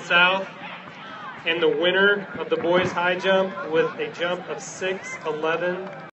South. And the winner of the boys high jump with a jump of 6'11".